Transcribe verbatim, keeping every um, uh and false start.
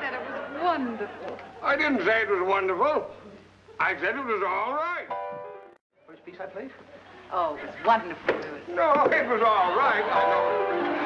said it was wonderful. I didn't say it was wonderful. I said it was all right. First piece I played? Oh, it was wonderful, Louis. No, it was all right. I know.